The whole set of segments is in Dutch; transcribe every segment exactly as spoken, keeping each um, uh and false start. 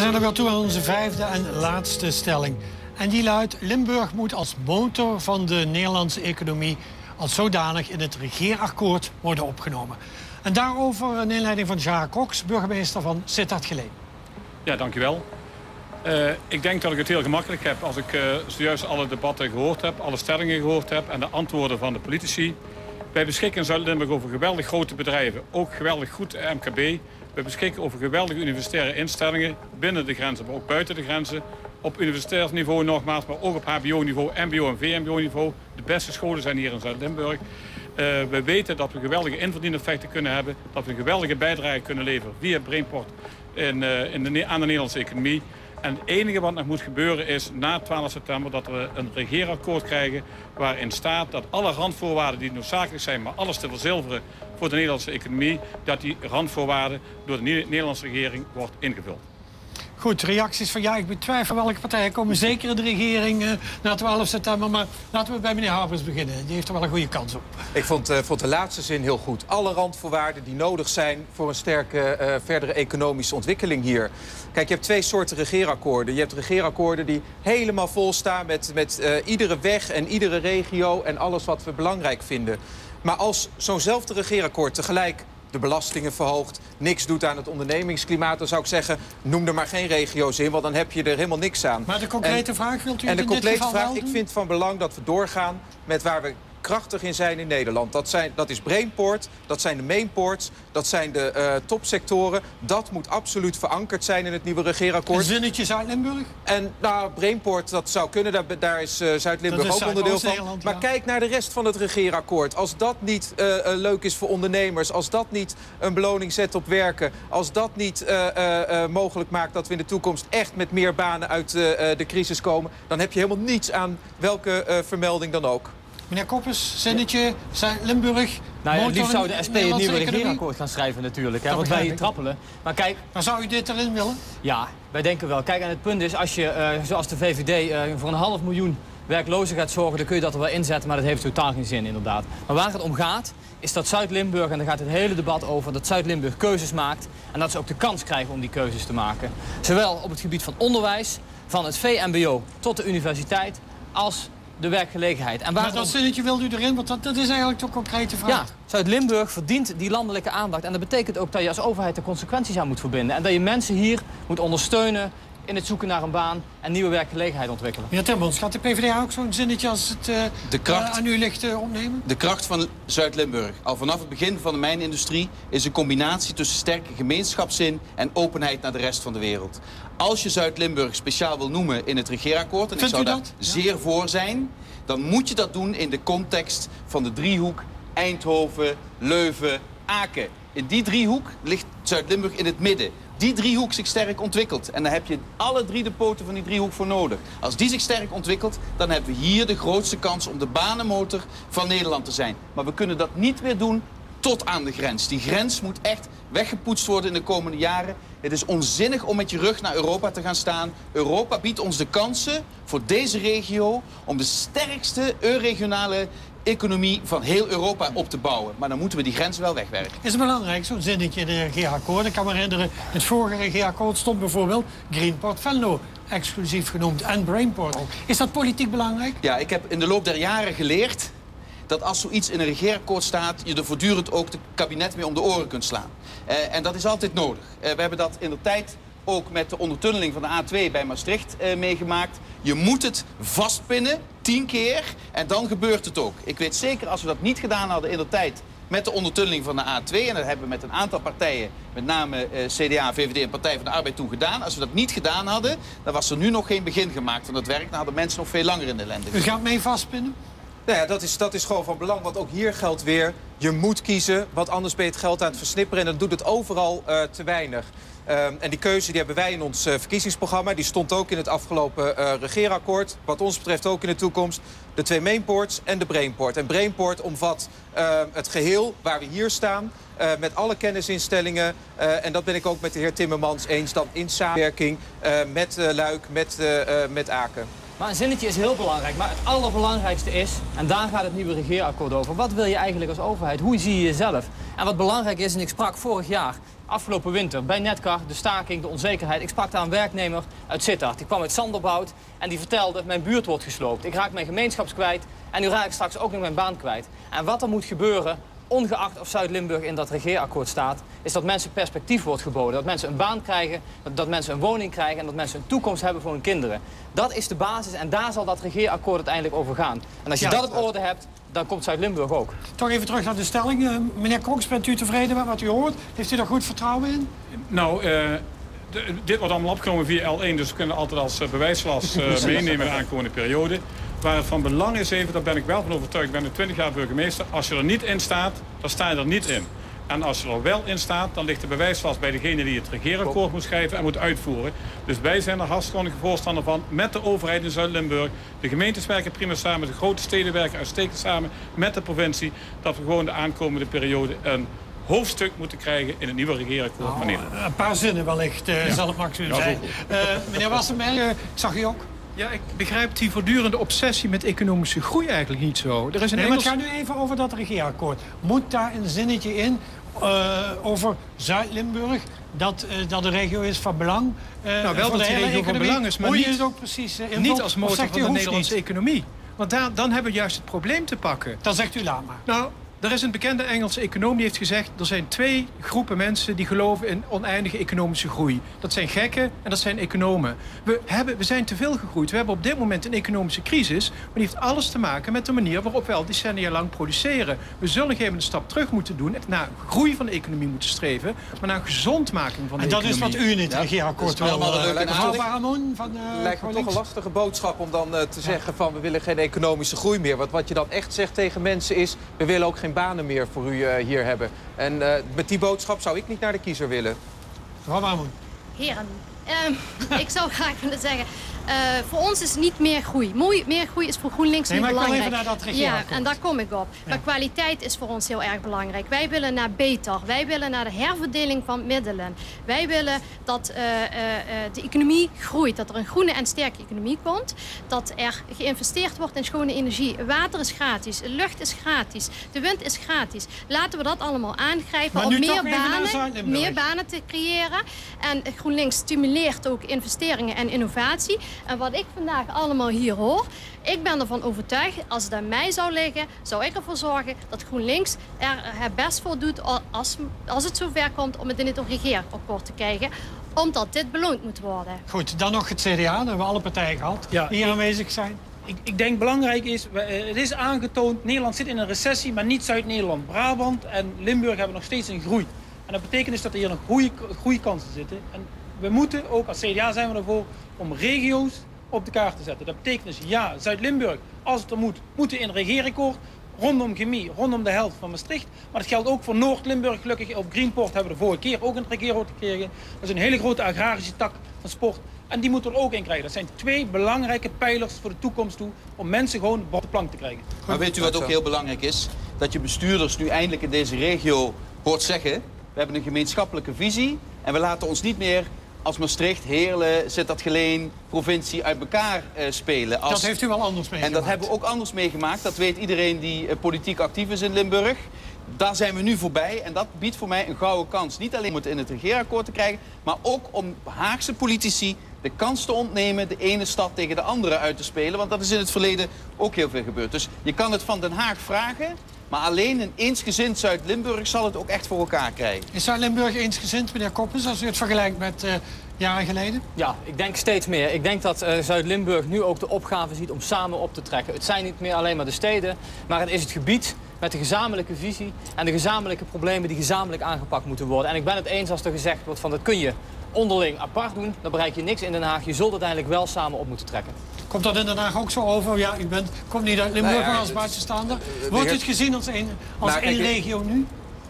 zijn er weer toe aan onze vijfde en laatste stelling. En die luidt: Limburg moet als motor van de Nederlandse economie als zodanig in het regeerakkoord worden opgenomen. En daarover een inleiding van Jacques Cox, burgemeester van Sittard-Geleen. Ja, dankjewel. Uh, ik denk dat ik het heel gemakkelijk heb als ik uh, zojuist alle debatten gehoord heb, alle stellingen gehoord heb en de antwoorden van de politici. Wij beschikken in Zuid-Limburg over geweldig grote bedrijven, ook geweldig goed M K B. We beschikken over geweldige universitaire instellingen binnen de grenzen, maar ook buiten de grenzen. Op universitair niveau nogmaals, maar ook op H B O-niveau, M B O en V M B O-niveau. De beste scholen zijn hier in Zuid-Limburg. Uh, we weten dat we geweldige inverdieneffecten kunnen hebben, dat we een geweldige bijdrage kunnen leveren via Brainport in, uh, in de, aan de Nederlandse economie. En het enige wat nog moet gebeuren is na twaalf september dat we een regeerakkoord krijgen waarin staat dat alle randvoorwaarden die noodzakelijk zijn, maar alles te verzilveren voor de Nederlandse economie, dat die randvoorwaarden door de Nederlandse regering wordt ingevuld. Goed, reacties van ja, ik betwijfel welke partijen komen zeker in de regering uh, na twaalf september. Maar laten we bij meneer Harbers beginnen. Die heeft er wel een goede kans op. Ik vond, uh, vond de laatste zin heel goed. Alle randvoorwaarden die nodig zijn voor een sterke uh, verdere economische ontwikkeling hier. Kijk, je hebt twee soorten regeerakkoorden. Je hebt regeerakkoorden die helemaal vol staan met, met uh, iedere weg en iedere regio en alles wat we belangrijk vinden. Maar als zo'nzelfde regeerakkoord tegelijk de belastingen verhoogt, niks doet aan het ondernemingsklimaat, dan zou ik zeggen, noem er maar geen regio's in, want dan heb je er helemaal niks aan. Maar de concrete en, vraag, wilt u en het de in dit concrete geval vraag, wel ik doen? vind van belang dat we doorgaan met waar we krachtig in zijn in Nederland. Dat, zijn, dat is Brainport, dat zijn de mainports, dat zijn de uh, topsectoren. Dat moet absoluut verankerd zijn in het nieuwe regeerakkoord. Een zinnetje Zuid-Limburg? En nou, Brainport, dat zou kunnen, daar, daar is uh, Zuid-Limburg ook onderdeel van. Maar ja, kijk naar de rest van het regeerakkoord. Als dat niet uh, uh, leuk is voor ondernemers, als dat niet een beloning zet op werken, als dat niet uh, uh, uh, mogelijk maakt dat we in de toekomst echt met meer banen uit uh, uh, de crisis komen, dan heb je helemaal niets aan welke uh, vermelding dan ook. Meneer Koppers, zinnetje, Limburg. Nou ja, liefst zou de S P een nieuwe regeerakkoord gaan schrijven natuurlijk. Hè, want wij hier trappelen. Maar kijk, maar zou u dit erin willen? Ja, wij denken wel. Kijk, en het punt is, als je, uh, zoals de V V D, uh, voor een half miljoen werklozen gaat zorgen, dan kun je dat er wel inzetten, maar dat heeft totaal geen zin inderdaad. Maar waar het om gaat, is dat Zuid-Limburg, en daar gaat het hele debat over, dat Zuid-Limburg keuzes maakt en dat ze ook de kans krijgen om die keuzes te maken. Zowel op het gebied van onderwijs, van het V M B O tot de universiteit, als de werkgelegenheid. En maar dat zinnetje wilt u erin, want dat, dat is eigenlijk toch een concrete vraag. Ja, Zuid-Limburg verdient die landelijke aandacht. En dat betekent ook dat je als overheid de consequenties aan moet verbinden. En dat je mensen hier moet ondersteunen in het zoeken naar een baan en nieuwe werkgelegenheid ontwikkelen. Meneer Timmermans, gaat de P v d A ook zo'n zinnetje als het uh, de kracht, uh, aan u ligt uh, opnemen? De kracht van Zuid-Limburg, al vanaf het begin van de mijnindustrie, is een combinatie tussen sterke gemeenschapszin en openheid naar de rest van de wereld. Als je Zuid-Limburg speciaal wil noemen in het regeerakkoord, en ik zou daar zeer voor zijn, dan moet je dat doen in de context van de driehoek Eindhoven, Leuven, Aken. In die driehoek ligt Zuid-Limburg in het midden. Die driehoek zich sterk ontwikkelt. En daar heb je alle drie de poten van die driehoek voor nodig. Als die zich sterk ontwikkelt, dan hebben we hier de grootste kans om de banenmotor van Nederland te zijn. Maar we kunnen dat niet meer doen tot aan de grens. Die grens moet echt weggepoetst worden in de komende jaren. Het is onzinnig om met je rug naar Europa te gaan staan. Europa biedt ons de kansen voor deze regio om de sterkste regionale economie van heel Europa op te bouwen. Maar dan moeten we die grens wel wegwerken. Is het belangrijk, zo'n zinnetje in het regeerakkoord? Ik kan me herinneren, het vorige regeerakkoord stond bijvoorbeeld Greenport Venlo exclusief genoemd en Brainport ook. Is dat politiek belangrijk? Ja, ik heb in de loop der jaren geleerd dat als zoiets in een regeerakkoord staat, je er voortdurend ook het kabinet mee om de oren kunt slaan. Uh, en dat is altijd nodig. Uh, we hebben dat in de tijd ook met de ondertunneling van de A twee bij Maastricht uh, meegemaakt. Je moet het vastpinnen, tien keer, en dan gebeurt het ook. Ik weet zeker, als we dat niet gedaan hadden in de tijd met de ondertunneling van de A twee, en dat hebben we met een aantal partijen, met name uh, C D A, V V D en Partij van de Arbeid toen gedaan. Als we dat niet gedaan hadden, dan was er nu nog geen begin gemaakt van het werk. Dan hadden mensen nog veel langer in de ellende. U gaat mee vastpinnen? Nou ja, dat is, dat is gewoon van belang, want ook hier geldt weer, je moet kiezen, want anders ben je het geld aan het versnipperen en dan doet het overal uh, te weinig. Um, en die keuze die hebben wij in ons uh, verkiezingsprogramma. Die stond ook in het afgelopen uh, regeerakkoord. Wat ons betreft ook in de toekomst. De twee mainports en de Brainport. En Brainport omvat uh, het geheel waar we hier staan. Uh, met alle kennisinstellingen. Uh, en dat ben ik ook met de heer Timmermans eens. Dan in samenwerking uh, met uh, Luik, met, uh, uh, met Aken. Maar een zinnetje is heel belangrijk. Maar het allerbelangrijkste is, en daar gaat het nieuwe regeerakkoord over, wat wil je eigenlijk als overheid? Hoe zie je jezelf? En wat belangrijk is, en ik sprak vorig jaar, afgelopen winter, bij Netcar, de staking, de onzekerheid. Ik sprak daar een werknemer uit Sittard. Die kwam uit Sanderbout en die vertelde, mijn buurt wordt gesloopt. Ik raak mijn gemeenschaps kwijt en nu raak ik straks ook nog mijn baan kwijt. En wat er moet gebeuren, ongeacht of Zuid-Limburg in dat regeerakkoord staat, is dat mensen perspectief wordt geboden. Dat mensen een baan krijgen, dat, dat mensen een woning krijgen en dat mensen een toekomst hebben voor hun kinderen. Dat is de basis en daar zal dat regeerakkoord uiteindelijk over gaan. En als je Ja, dat op orde hebt, dan komt Zuid-Limburg ook. Toch even terug naar de stelling. Uh, meneer Cox, bent u tevreden met wat u hoort? Heeft u er goed vertrouwen in? Nou, uh, de, dit wordt allemaal opgenomen via L één, dus we kunnen altijd als uh, bewijslast uh, meenemen in de aankomende periode. Waar het van belang is even, daar ben ik wel van overtuigd, ik ben nu twintig jaar burgemeester. Als je er niet in staat, dan sta je er niet in. En als je er wel in staat, dan ligt de bewijslast bij degene die het regeerakkoord moet schrijven en moet uitvoeren. Dus wij zijn er hartstikke voorstander van, met de overheid in Zuid-Limburg. De gemeentes werken prima samen, de grote steden werken uitstekend samen met de provincie. Dat we gewoon de aankomende periode een hoofdstuk moeten krijgen in het nieuwe regeerakkoord van Nederland. Oh, een paar zinnen wellicht, uh, ja. zal het Max willen zijn. Uh, meneer Wassenberg, uh, ik zag u ook. Ja, ik begrijp die voortdurende obsessie met economische groei eigenlijk niet zo. Er is een nee, Engels... maar het gaat nu even over dat regeerakkoord. Moet daar een zinnetje in uh, over Zuid-Limburg, dat, uh, dat de regio is van belang? Uh, nou, wel dat de regio van belang is, maar Hoe niet, je het ook precies, uh, niet als motor van de Nederlandse niet? economie. Want daar, dan hebben we juist het probleem te pakken. Dan zegt u laat maar. Nou, er is een bekende Engelse econoom die heeft gezegd, er zijn twee groepen mensen die geloven in oneindige economische groei. Dat zijn gekken en dat zijn economen. We, hebben, we zijn te veel gegroeid. We hebben op dit moment een economische crisis, maar die heeft alles te maken met de manier waarop we al decennia lang produceren. We zullen een gegeven moment een stap terug moeten doen, naar groei van de economie moeten streven, maar naar gezondmaking van de en dat economie. is wat u in het ja, regeerakkoord wil. Mevrouw Baramon van uh, lijkt me toch een lastige boodschap om dan uh, te ja. zeggen van we willen geen economische groei meer. Want wat je dan echt zegt tegen mensen is, we willen ook geen banen meer voor u uh, hier hebben. En uh, met die boodschap zou ik niet naar de kiezer willen. Mevrouw Baramon. Heren, um, ik zou graag willen zeggen, uh, voor ons is niet meer groei. Mooi, meer groei is voor GroenLinks nee, niet maar belangrijk. Ik wil even naar dat regeerakkoord. Ja, en daar kom ik op. Ja. Maar kwaliteit is voor ons heel erg belangrijk. Wij willen naar beter. Wij willen naar de herverdeling van middelen. Wij willen dat uh, uh, de economie groeit. Dat er een groene en sterke economie komt. Dat er geïnvesteerd wordt in schone energie. Water is gratis. Lucht is gratis. De wind is gratis. Laten we dat allemaal aangrijpen om meer banen, meer banen te creëren. En GroenLinks stimuleert ook investeringen en innovatie. En wat ik vandaag allemaal hier hoor, ik ben ervan overtuigd, als het aan mij zou liggen, zou ik ervoor zorgen dat GroenLinks er het best voor doet als, als het zover komt om het in het regeerakkoord te krijgen. Omdat dit beloond moet worden. Goed, dan nog het C D A, dat hebben we alle partijen gehad ja, die hier aanwezig zijn. Ik, ik denk belangrijk is, het is aangetoond, Nederland zit in een recessie, maar niet Zuid-Nederland. Brabant en Limburg hebben nog steeds een groei. En dat betekent dus dat er hier nog goede groeikansen zitten. En we moeten ook, als C D A zijn we ervoor, om regio's op de kaart te zetten. Dat betekent dus, ja, Zuid-Limburg, als het er moet, moeten in een regeerakkoord rondom Chemie, rondom de helft van Maastricht. Maar dat geldt ook voor Noord-Limburg. Gelukkig op Greenport hebben we de vorige keer ook een regeerakkoord gekregen. Dat is een hele grote agrarische tak van sport. En die moeten we er ook in krijgen. Dat zijn twee belangrijke pijlers voor de toekomst toe, om mensen gewoon op de plank te krijgen. Maar weet u wat ook heel belangrijk is? Dat je bestuurders nu eindelijk in deze regio hoort zeggen, we hebben een gemeenschappelijke visie en we laten ons niet meer als Maastricht, Heerlen, Sittard-Geleen, provincie uit elkaar uh, spelen. Als... Dat heeft u wel anders meegemaakt. En dat hebben we ook anders meegemaakt. Dat weet iedereen die uh, politiek actief is in Limburg. Daar zijn we nu voorbij en dat biedt voor mij een gouden kans. Niet alleen om het in het regeerakkoord te krijgen, maar ook om Haagse politici de kans te ontnemen de ene stad tegen de andere uit te spelen. Want dat is in het verleden ook heel veel gebeurd. Dus je kan het van Den Haag vragen, maar alleen een eensgezind Zuid-Limburg zal het ook echt voor elkaar krijgen. Is Zuid-Limburg eensgezind, meneer Koppens, als u het vergelijkt met uh, jaren geleden? Ja, ik denk steeds meer. Ik denk dat uh, Zuid-Limburg nu ook de opgave ziet om samen op te trekken. Het zijn niet meer alleen maar de steden, maar het is het gebied met de gezamenlijke visie en de gezamenlijke problemen die gezamenlijk aangepakt moeten worden. En ik ben het eens als er gezegd wordt van dat kun je onderling apart doen, dan bereik je niks in Den Haag. Je zult uiteindelijk wel samen op moeten trekken. Komt dat in Den Haag ook zo over? Ja, u bent, komt niet uit Limburg, nou ja, maar als buitenstaander. Wordt het gezien als één als nou, één regio nu?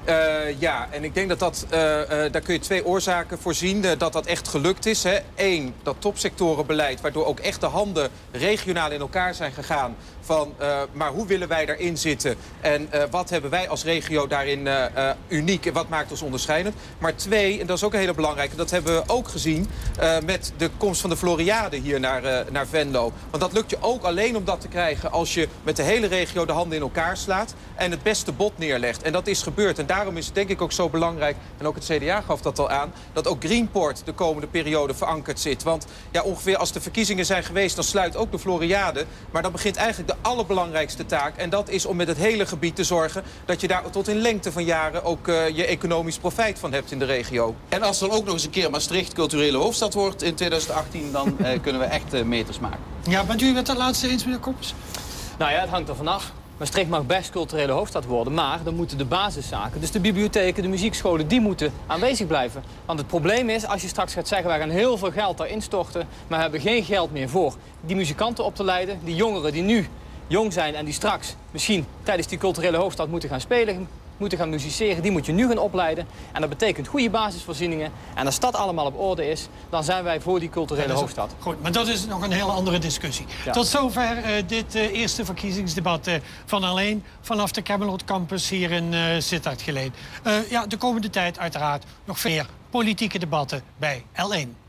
Uh, ja, en ik denk dat dat, uh, uh, daar kun je twee oorzaken voor zien, uh, dat dat echt gelukt is. Hè. Eén, dat topsectorenbeleid, waardoor ook echt de handen regionaal in elkaar zijn gegaan van... Uh, maar hoe willen wij daarin zitten? En uh, wat hebben wij als regio daarin uh, uh, uniek? En wat maakt ons onderscheidend? Maar twee, en dat is ook een hele belangrijke... dat hebben we ook gezien uh, met de komst van de Floriade hier naar, uh, naar Venlo. Want dat lukt je ook alleen om dat te krijgen... als je met de hele regio de handen in elkaar slaat... en het beste bod neerlegt. En dat is gebeurd. En daarom is het denk ik ook zo belangrijk... en ook het C D A gaf dat al aan... dat ook Greenport de komende periode verankerd zit. Want ja, ongeveer als de verkiezingen zijn geweest... dan sluit ook de Floriade. Maar dan begint eigenlijk de allerbelangrijkste taak... en dat is om met het hele gebied te zorgen... dat je daar tot in lengte van jaren ook uh, je economisch profijt van hebt in de regio. En als er ook nog eens een keer Maastricht culturele hoofdstad wordt in twintig achttien... dan uh, kunnen we echt uh, meters maken. Ja, bent u met dat laatste eens, meneer Koppers? Nou ja, het hangt er vanaf. Maastricht mag best culturele hoofdstad worden, maar dan moeten de basiszaken, dus de bibliotheken, de muziekscholen, die moeten aanwezig blijven. Want het probleem is, als je straks gaat zeggen, wij gaan heel veel geld daarin storten, maar we hebben geen geld meer voor die muzikanten op te leiden, die jongeren die nu jong zijn en die straks misschien tijdens die culturele hoofdstad moeten gaan spelen, moeten gaan musiceren, die moet je nu gaan opleiden. En dat betekent goede basisvoorzieningen. En als dat allemaal op orde is, dan zijn wij voor die culturele hoofdstad. Goed, maar dat is nog een hele andere discussie. Ja. Tot zover uh, dit uh, eerste verkiezingsdebat uh, van Alleen vanaf de Camelot Campus hier in uh, Sittard Geleen. Uh, ja, de komende tijd uiteraard nog veel meer politieke debatten bij L één.